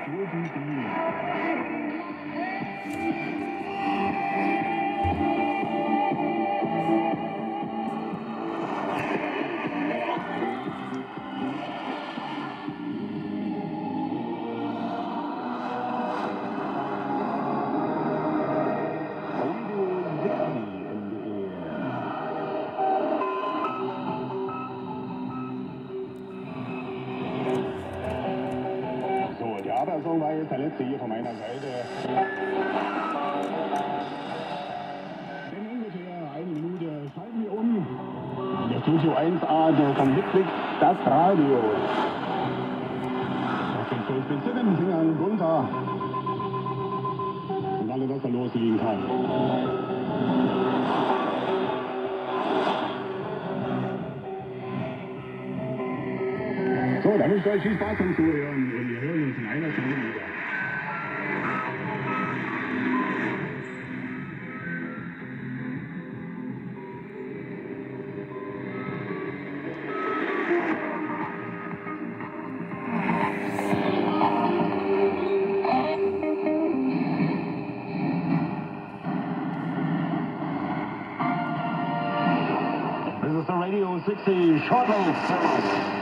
So war jetzt der letzte hier von meiner Seite. In ungefähr eine Minute schalten wir um. Der Studio 1A von Hitmix, das Radio. Das geht so speziellen Fingern runter. Und alles, was da loslegen kann. So, dann wünsche ich euch viel Spaß beim Zuhören und wir hören uns in einer Stunde wieder. This is the Radio 60 Shortwave.